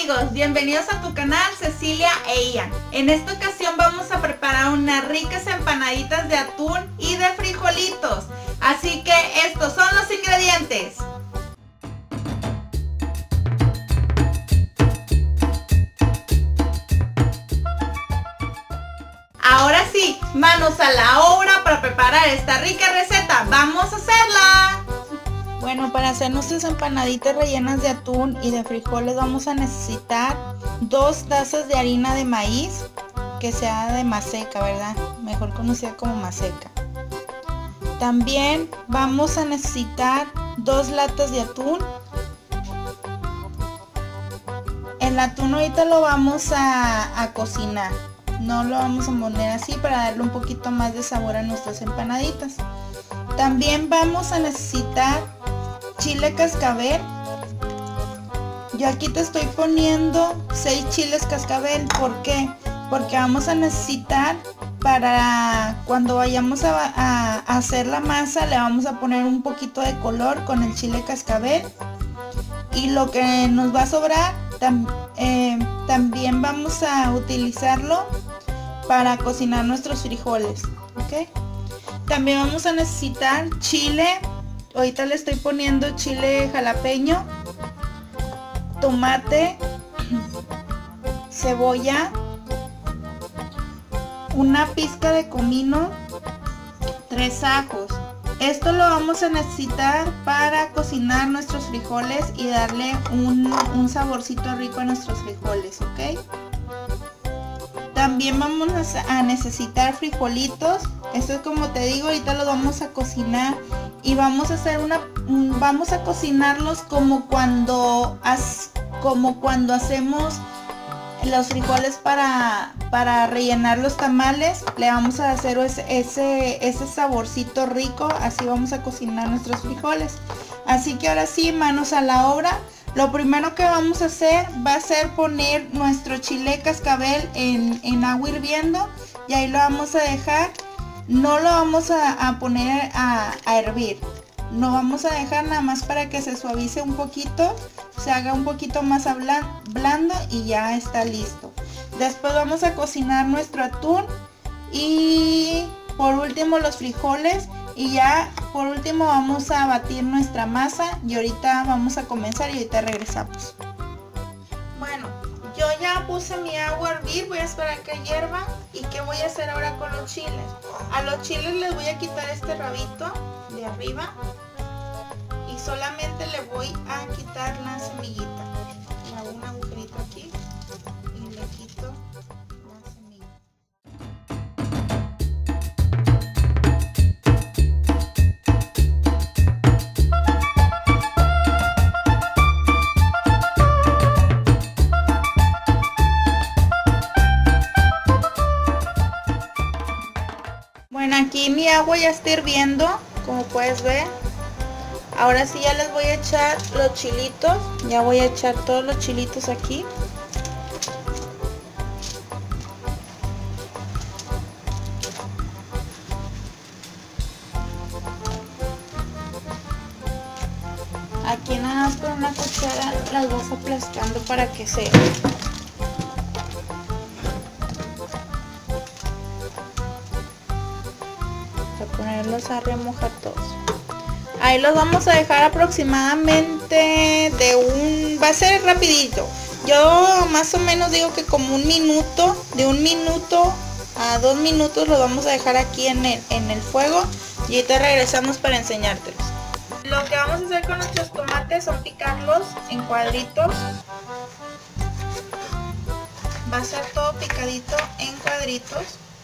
amigos, bienvenidos a tu canal Cecilia e Ian. En esta ocasión vamos a preparar unas ricas empanaditas de atún y de frijolitos. Así que estos son los ingredientes. Ahora sí, manos a la obra para preparar esta rica receta. ¡Vamos a hacerla! Bueno, para hacer nuestras empanaditas rellenas de atún y de frijoles vamos a necesitar 2 tazas de harina de maíz, que sea de maseca, ¿verdad? Mejor conocida como maseca. También vamos a necesitar 2 latas de atún. El atún ahorita lo vamos a cocinar. No lo vamos a poner así para darle un poquito más de sabor a nuestras empanaditas. También vamos a necesitar chile cascabel. Yo aquí te estoy poniendo 6 chiles cascabel. ¿Por qué? Porque vamos a necesitar para cuando vayamos a hacer la masa, le vamos a poner un poquito de color con el chile cascabel. Y lo que nos va a sobrar también vamos a utilizarlo para cocinar nuestros frijoles, ¿ok? También vamos a necesitar chile. Ahorita le estoy poniendo chile jalapeño, tomate, cebolla, una pizca de comino, 3 ajos. Esto lo vamos a necesitar para cocinar nuestros frijoles y darle un saborcito rico a nuestros frijoles, ¿ok? También vamos a necesitar frijolitos. Esto es, como te digo, ahorita lo vamos a cocinar y vamos a hacer vamos a cocinarlos como cuando hacemos los frijoles para rellenar los tamales. Le vamos a hacer ese saborcito rico. Así vamos a cocinar nuestros frijoles. Así que ahora sí, manos a la obra. Lo primero que vamos a hacer va a ser poner nuestro chile cascabel en agua hirviendo, y ahí lo vamos a dejar. No lo vamos a poner a hervir. Lo vamos a dejar nada más para que se suavice un poquito, se haga un poquito más blando y ya está listo. Después vamos a cocinar nuestro atún y por último los frijoles, y ya por último vamos a batir nuestra masa y ahorita vamos a comenzar y ahorita regresamos. Bueno, yo ya puse mi agua a hervir, voy a esperar que hierva. ¿Y qué voy a hacer ahora con los chiles? A los chiles les voy a quitar este rabito de arriba y solamente le voy a quitar la semillita. Le hago un agujerito aquí y le quito la semilla. Bueno, aquí mi agua ya está hirviendo, como puedes ver. Ahora sí ya les voy a echar los chilitos. Ya voy a echar todos los chilitos aquí. Aquí nada más con una cuchara las vas aplastando para que se... ponerlos a remojar todos. Ahí los vamos a dejar aproximadamente va a ser rapidito. Yo más o menos digo que como un minuto, de 1 minuto a 2 minutos los vamos a dejar aquí en el fuego y ahorita regresamos para enseñártelos. Lo que vamos a hacer con nuestros tomates son picarlos en cuadritos. Va a ser todo picadito en cuadritos.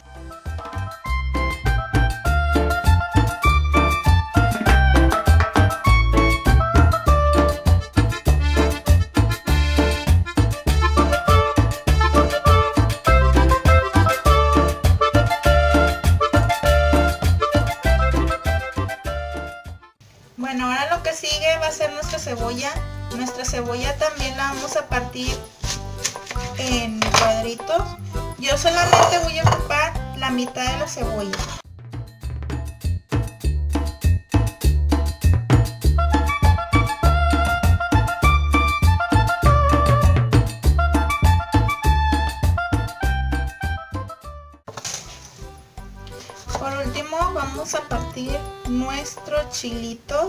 Bueno, ahora lo que sigue va a ser nuestra cebolla. Nuestra cebolla también la vamos a partir en cuadritos. Yo solamente voy a ocupar la mitad de la cebolla. nuestro chilito.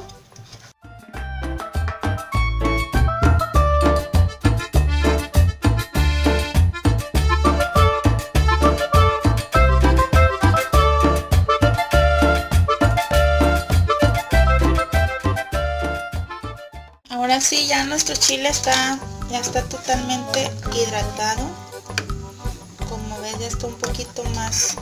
Ahora sí, ya nuestro chile ya está totalmente hidratado. Como ves, ya está un poquito más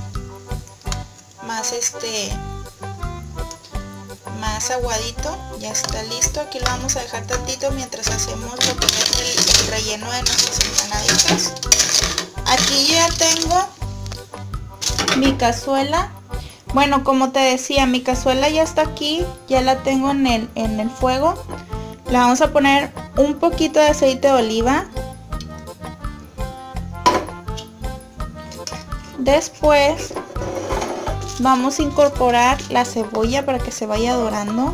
aguadito. Ya está listo. Aquí lo vamos a dejar tantito mientras hacemos lo que es el relleno de nuestras empanaditas. Aquí ya tengo mi cazuela. Bueno, como te decía, mi cazuela ya está aquí. Ya la tengo en el fuego. Le vamos a poner un poquito de aceite de oliva. Después vamos a incorporar la cebolla para que se vaya dorando.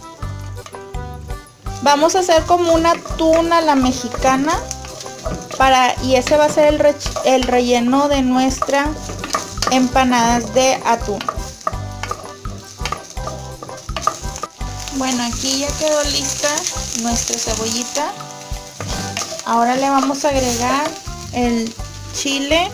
Vamos a hacer como una atún a la mexicana y ese va a ser el relleno de nuestras empanadas de atún. Bueno, aquí ya quedó lista nuestra cebollita. Ahora le vamos a agregar el chile.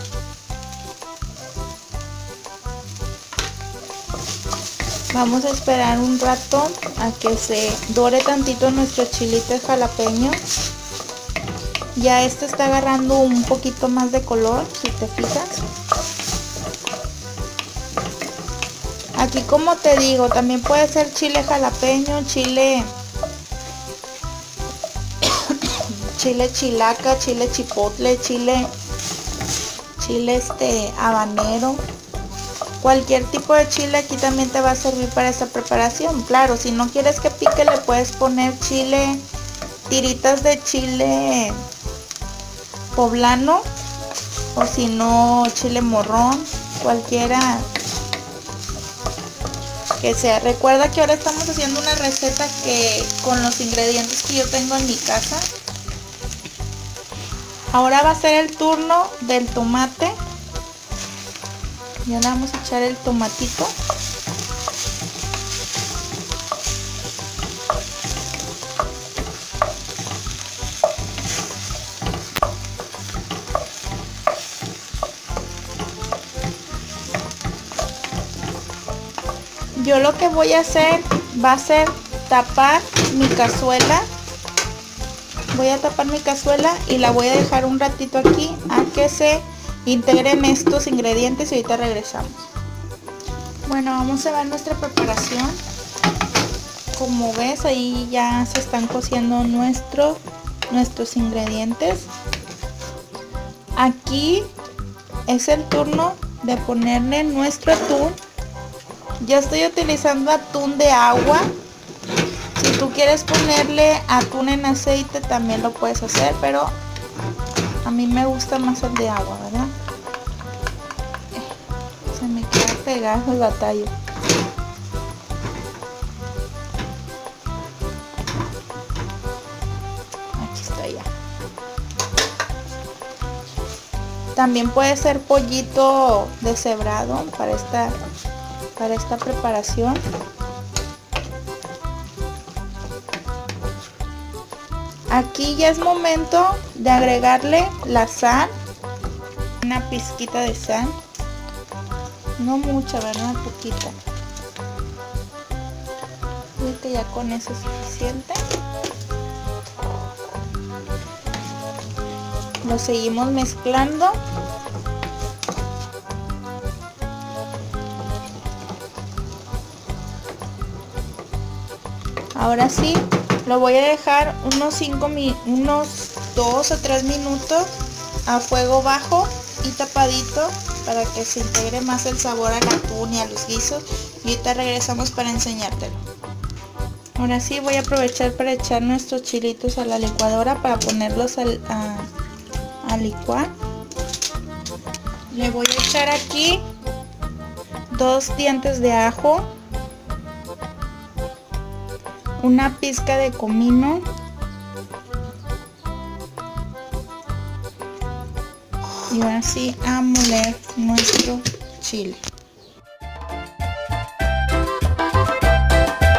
Vamos a esperar un rato a que se dore tantito nuestro chilito jalapeño. Ya este está agarrando un poquito más de color, si te fijas. Aquí, como te digo, también puede ser chile jalapeño, chile chilaca, chile chipotle, chile habanero. Cualquier tipo de chile aquí también te va a servir para esta preparación. Claro, si no quieres que pique, le puedes poner tiritas de chile poblano, o si no, chile morrón, cualquiera que sea. Recuerda que ahora estamos haciendo una receta con los ingredientes que yo tengo en mi casa. Ahora va a ser el turno del tomate. Ya le vamos a echar el tomatito. Yo lo que voy a hacer va a ser tapar mi cazuela. Voy a tapar mi cazuela y la voy a dejar un ratito aquí a que se integren estos ingredientes y ahorita regresamos. Bueno, vamos a ver nuestra preparación. Como ves, ahí ya se están cociendo nuestros ingredientes. Aquí es el turno de ponerle nuestro atún. Yo estoy utilizando atún de agua. Si tú quieres ponerle atún en aceite también lo puedes hacer, pero a mí me gusta más el de agua, ¿verdad? Se me queda pegado el batallo. Aquí está ya. También puede ser pollito deshebrado para esta preparación. Aquí ya es momento de agregarle la sal, una pizquita de sal, no mucha, ¿verdad? Poquita. Creo que ya con eso es suficiente. Lo seguimos mezclando. Ahora sí, lo voy a dejar unos 2 o 3 minutos a fuego bajo y tapadito para que se integre más el sabor al atún y a los guisos. Y ahorita regresamos para enseñártelo. Ahora sí, voy a aprovechar para echar nuestros chilitos a la licuadora para ponerlos a licuar. Le voy a echar aquí 2 dientes de ajo, una pizca de comino, y ahora sí a moler nuestro chile.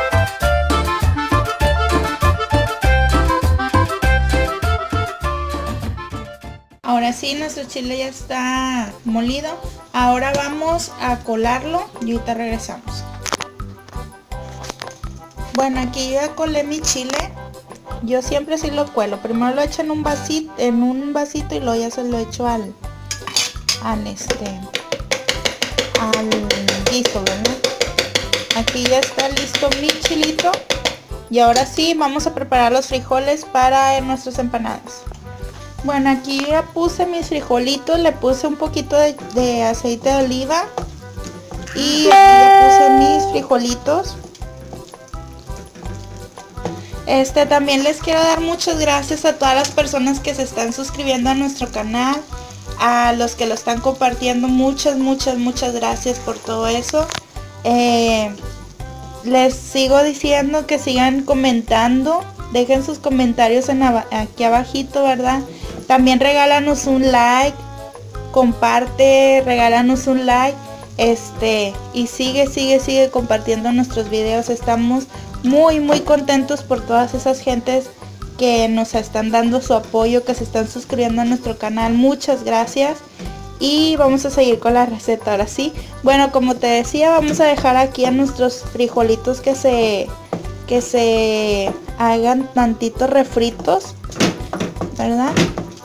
Ahora sí, nuestro chile ya está molido. Ahora vamos a colarlo y ahorita regresamos. Bueno, aquí yo ya colé mi chile. Yo siempre sí lo cuelo. Primero lo echo en un vasito y luego ya se lo echo al guiso, ¿verdad? Aquí ya está listo mi chilito. Y ahora sí, vamos a preparar los frijoles para nuestras empanadas. Bueno, aquí ya puse mis frijolitos, le puse un poquito de aceite de oliva. Y aquí ya puse mis frijolitos. También les quiero dar muchas gracias a todas las personas que se están suscribiendo a nuestro canal. A los que lo están compartiendo, muchas gracias por todo eso. Les sigo diciendo que sigan comentando. Dejen sus comentarios aquí abajito, ¿verdad? También regálanos un like. Comparte, regálanos un like. Y sigue compartiendo nuestros videos. Estamos muy contentos por todas esas gentes que nos están dando su apoyo, que se están suscribiendo a nuestro canal. Muchas gracias. Y vamos a seguir con la receta ahora sí. Bueno, como te decía, vamos a dejar aquí a nuestros frijolitos que se hagan tantito refritos, ¿verdad?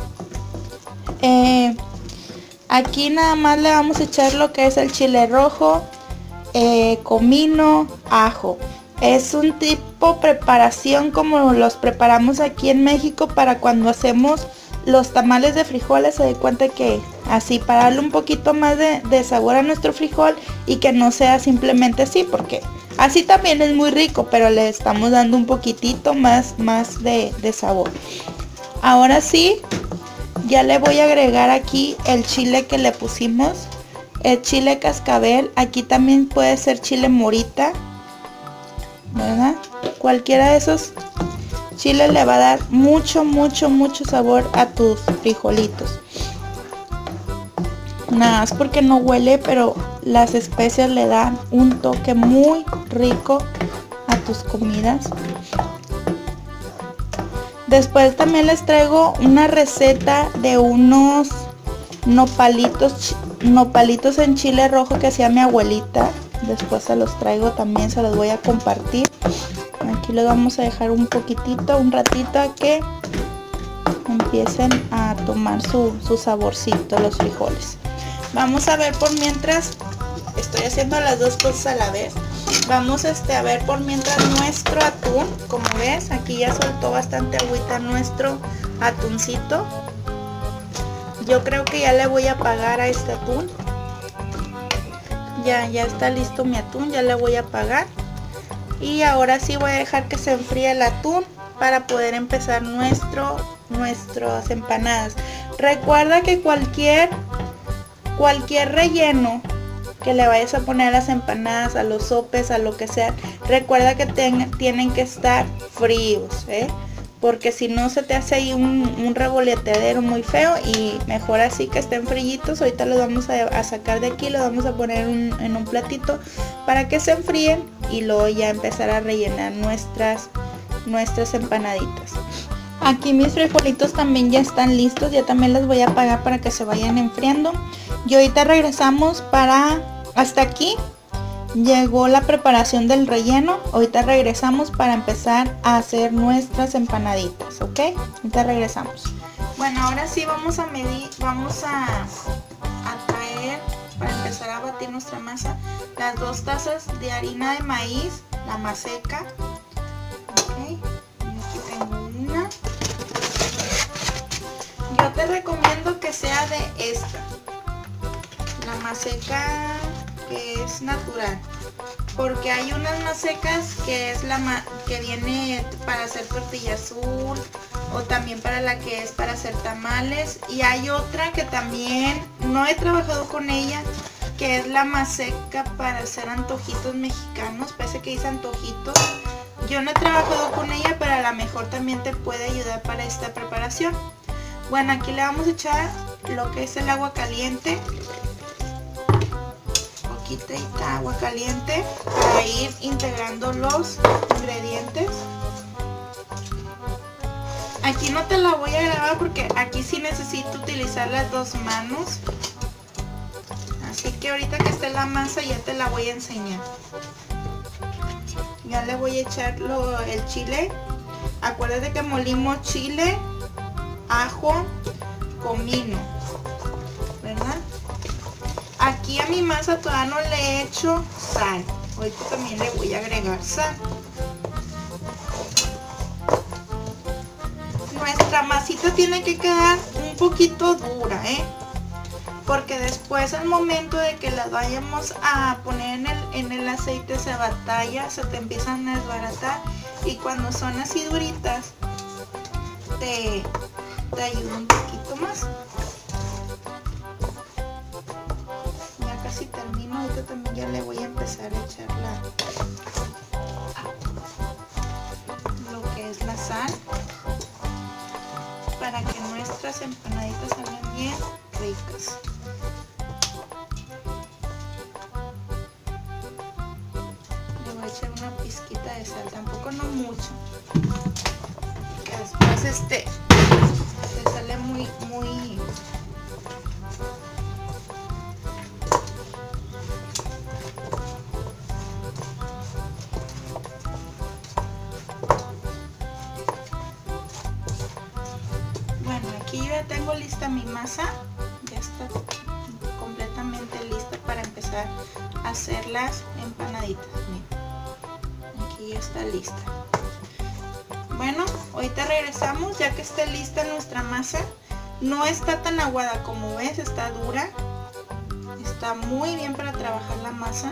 Aquí nada más le vamos a echar lo que es el chile rojo, comino, ajo. Es un tipo preparación como los preparamos aquí en México para cuando hacemos los tamales de frijoles. Se da cuenta que así, para darle un poquito más de sabor a nuestro frijol y que no sea simplemente así, porque así también es muy rico, pero le estamos dando un poquitito más de sabor. Ahora sí, ya le voy a agregar aquí el chile que le pusimos, el chile cascabel. Aquí también puede ser chile morita, ¿verdad? Cualquiera de esos chiles le va a dar mucho sabor a tus frijolitos. Nada más porque no huele, pero las especias le dan un toque muy rico a tus comidas. Después también les traigo una receta de unos nopalitos en chile rojo que hacía mi abuelita. Después se los traigo también, se los voy a compartir. Aquí les vamos a dejar un ratito a que empiecen a tomar su saborcito los frijoles. Vamos a ver por mientras, estoy haciendo las dos cosas a la vez. Vamos a ver por mientras nuestro atún. Como ves, aquí ya soltó bastante agüita nuestro atuncito. Yo creo que ya le voy a apagar a este atún. Ya está listo mi atún, ya le voy a apagar. Y ahora sí voy a dejar que se enfríe el atún para poder empezar nuestras empanadas. Recuerda que cualquier relleno que le vayas a poner a las empanadas, a los sopes, a lo que sea, recuerda que tienen que estar fríos, porque si no se te hace ahí un revoleteadero muy feo. Y mejor así que estén frillitos. Ahorita los vamos a sacar de aquí, los vamos a poner en un platito para que se enfríen y luego ya empezar a rellenar nuestras empanaditas. Aquí mis frijolitos también ya están listos, ya también los voy a apagar para que se vayan enfriando. Y ahorita regresamos hasta aquí llegó la preparación del relleno. Ahorita regresamos para empezar a hacer nuestras empanaditas, ¿ok? Ahorita regresamos. Bueno, ahora sí vamos a traer, para empezar a batir nuestra masa, las 2 tazas de harina de maíz, la maseca. Ok, aquí tengo una. Yo te recomiendo que sea de esta, la maseca que es natural, porque hay unas masecas que es que viene para hacer tortilla azul, o también para la que es para hacer tamales, y hay otra que también no he trabajado con ella, que es la maseca para hacer antojitos mexicanos. Parece que dice antojitos. Yo no he trabajado con ella, pero a lo mejor también te puede ayudar para esta preparación. Bueno, aquí le vamos a echar lo que es el agua caliente, poquita agua caliente para ir integrando los ingredientes. Aquí no te la voy a grabar porque aquí sí necesito utilizar las dos manos. Así que ahorita que esté la masa ya te la voy a enseñar. Ya le voy a echar el chile. Acuérdate que molimos chile, ajo, comino, ¿verdad? Aquí a mi masa todavía no le he hecho sal. Ahorita también le voy a agregar sal. Nuestra masita tiene que quedar un poquito dura, porque después al momento de que las vayamos a poner en el aceite se batalla, se te empiezan a desbaratar, y cuando son así duritas te ayuda un poquito más. Ya casi termino, ahorita también ya le voy a empezar a echar lo que es la sal, para que nuestras empanaditas salgan bien ricas. Le voy a echar una pizquita de sal, tampoco no mucho, que después te sale muy bueno. Aquí yo ya tengo lista mi masa, ya está completamente lista para empezar a hacer las empanaditas. Miren, aquí ya está lista. Bueno, ahorita regresamos ya que esté lista nuestra masa. No está tan aguada como ves, está dura, está muy bien para trabajar la masa.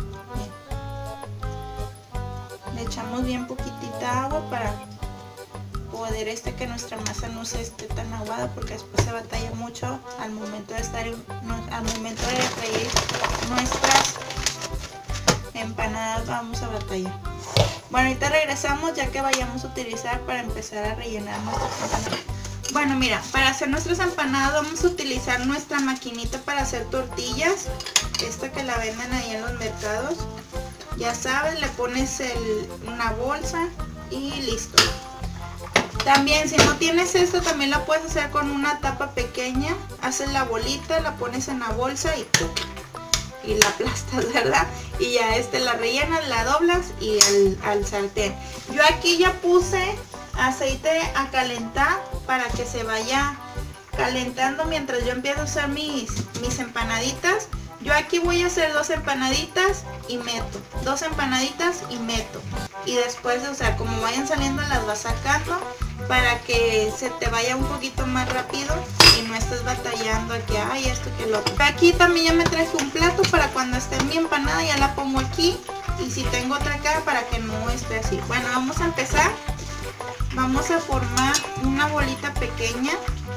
Bien. Le echamos bien poquitita agua para poder que nuestra masa no se esté tan aguada, porque después se batalla mucho al momento de freír nuestras empanadas, vamos a batallar. Bueno, ahorita regresamos ya que vayamos a utilizar para empezar a rellenar nuestras empanadas. Bueno, mira, para hacer nuestras empanadas vamos a utilizar nuestra maquinita para hacer tortillas, esta que la venden ahí en los mercados. Ya sabes, le pones una bolsa y listo. También si no tienes esto, también la puedes hacer con una tapa pequeña. Haces la bolita, la pones en la bolsa y la aplastas, ¿verdad? Y ya la rellenas, la doblas y al sartén. Yo aquí ya puse aceite a calentar para que se vaya calentando mientras yo empiezo a hacer mis empanaditas. Yo aquí voy a hacer 2 empanaditas y meto, 2 empanaditas y meto. Y después, o sea, como vayan saliendo las vas sacando para que se te vaya un poquito más rápido y no estés batallando aquí, ay, esto que lo otro. Aquí también ya me traje un plato para cuando esté mi empanada, ya la pongo aquí. Y si tengo otra acá para que no esté así. Bueno, vamos a empezar. Vamos a formar una bolita pequeña.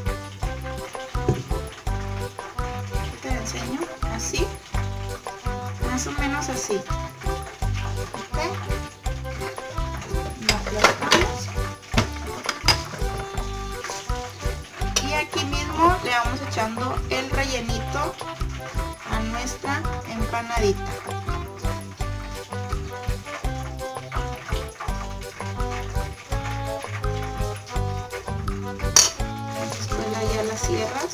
Te la enseño. Así, más o menos así. Ok, lo aplastamos y aquí mismo le vamos echando el rellenito a nuestra empanadita. Después ya la cierras.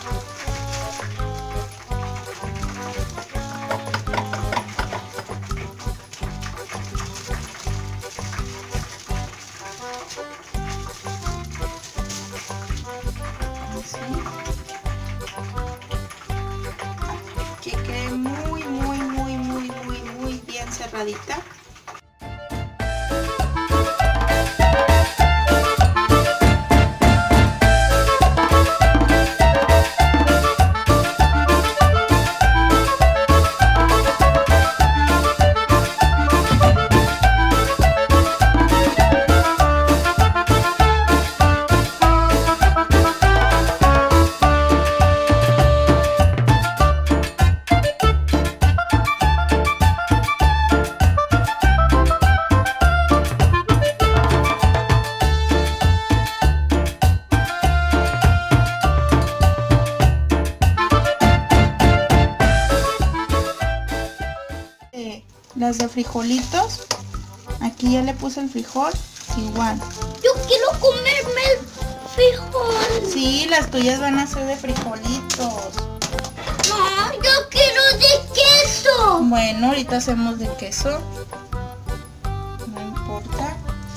Que quede muy bien cerradita. Las de frijolitos, aquí ya le puse el frijol igual. Yo quiero comerme el Sí, las tuyas van a ser de frijolitos. No, yo quiero de queso. Bueno, ahorita hacemos de queso. No importa.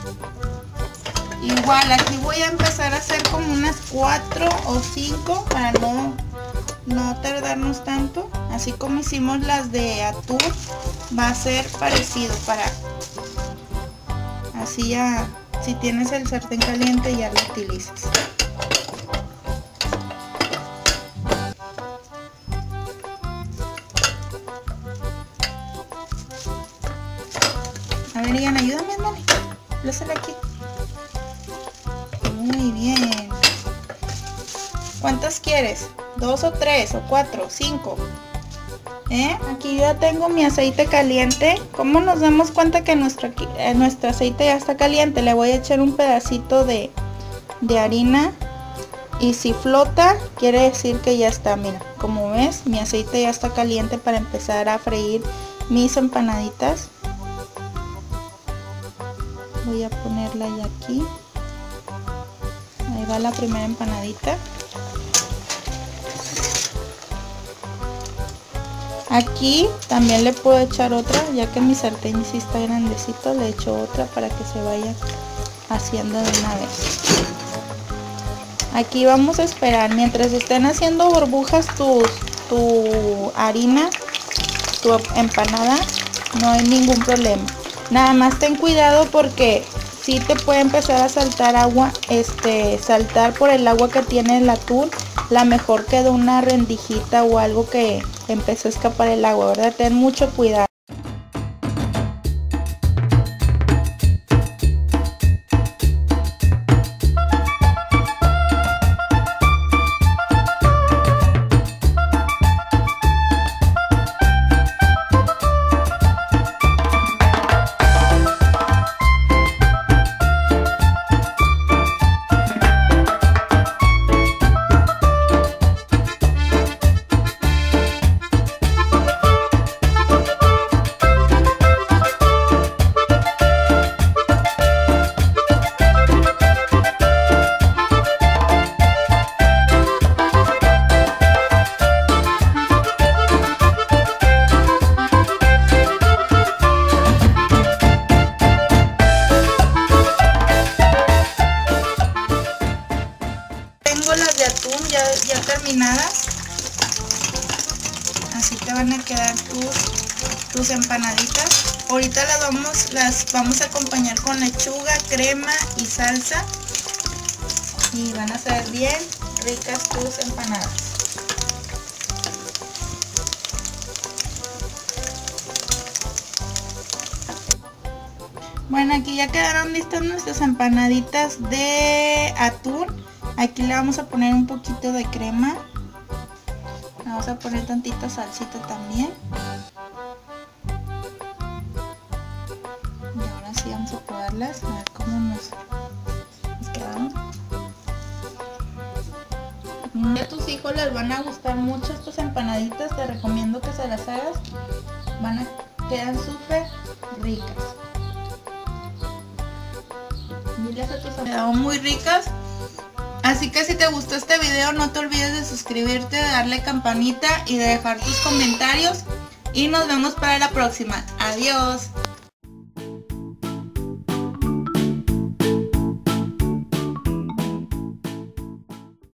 Igual, aquí voy a empezar a hacer como unas 4 o 5 para no tardarnos tanto. Así como hicimos las de atún, va a ser parecido para... Así ya, si tienes el sartén caliente ya lo utilizas. A ver, Ian, ayúdame, hermano. Lázala aquí. Muy bien. ¿Cuántas quieres? 2 o 3 o 4, 5. Aquí ya tengo mi aceite caliente. ¿Cómo nos damos cuenta que nuestro aceite ya está caliente? Le voy a echar un pedacito de harina. Y si flota, quiere decir que ya está. Mira, como ves, mi aceite ya está caliente para empezar a freír mis empanaditas. Voy a ponerla ya aquí. Ahí va la primera empanadita. Aquí también le puedo echar otra, ya que mi sartén sí está grandecito, le echo otra para que se vaya haciendo de una vez. Aquí vamos a esperar, mientras estén haciendo burbujas tu harina, tu empanada, no hay ningún problema. Nada más ten cuidado porque sí te puede empezar a saltar agua, saltar por el agua que tiene el atún. La mejor quedó una rendijita o algo que empezó a escapar el agua, ¿verdad? Ten mucho cuidado. Las de atún ya terminadas, así te van a quedar tus empanaditas. Ahorita las vamos a acompañar con lechuga, crema y salsa y van a ser bien ricas tus empanadas. Bueno, aquí ya quedaron listas nuestras empanaditas de atún. Aquí le vamos a poner un poquito de crema. Le vamos a poner tantita salsita también. Y ahora sí vamos a probarlas. A ver cómo nos quedaron. A tus hijos les van a gustar mucho estas empanaditas. Te recomiendo que se las hagas. Quedan súper ricas. Diles a tus amigos. Quedaron muy ricas. Así que si te gustó este video no te olvides de suscribirte, de darle campanita y de dejar tus comentarios. Y nos vemos para la próxima. Adiós.